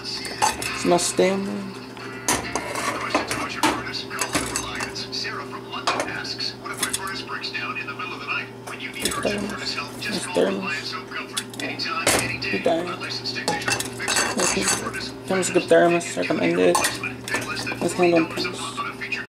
It's my stamina. Questions about your furnace? Call the Reliance. Sarah from London asks, what if my furnace breaks down in the middle of the night? When you need urgent furnace help, just call Reliance Home Comfort. Anytime, any day. A licensed technician will fix it. Thermos recommended. Let's hand on peace.